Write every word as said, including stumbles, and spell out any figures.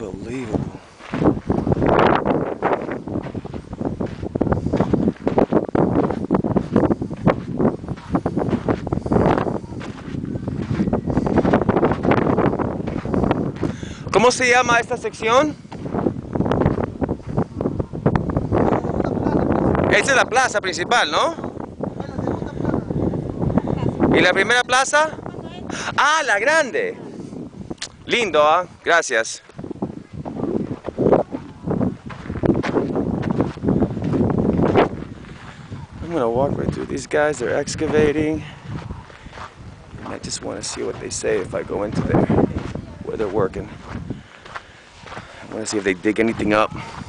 Unbelievable. ¿Cómo se llama esta sección? Esta es la plaza principal, ¿no? ¿Y la primera plaza? Ah, la grande. Lindo, ¿ah? ¿eh? Gracias. I'm gonna walk right through these guys. They're excavating. And I just want to see what they say if I go into there, where they're working. I want to see if they dig anything up.